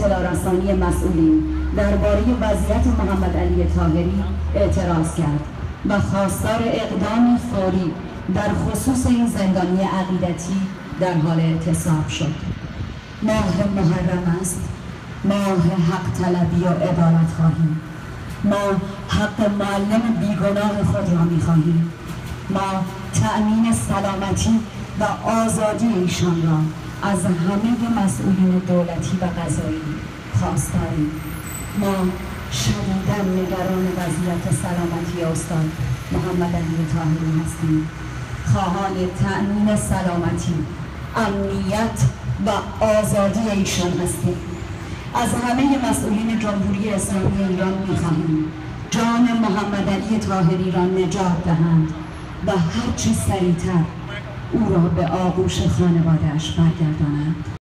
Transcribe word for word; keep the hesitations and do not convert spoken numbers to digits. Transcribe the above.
اطلاع رسانی مسئولین درباره وضعیت محمد علی طاهری اعتراض کرد و خواستار اقدامی فوری در خصوص این زندانی عقیدتی در حال اعتصاب شد. ماه محرم است، ماه حق طلبی و عدالت خواهیم. ما حق معلم بیگناه خود را می خواهیم. ما تأمین سلامتی و آزادی ایشان را از همه مسئولین دولتی و قضایی خواستاریم. ما شدیداً نگران وضعیت سلامتی استاد محمد علی طاهری هستیم. خواهان تأمین سلامتی، امنیت و آزادی ایشان هستیم. از همه مسئولین جمهوری اسلامی ایران می‌خواهیم جان محمد علی طاهری را نجات دهند و هرچه سریعتر او را به آغوش خانواده‌اش برگردانند.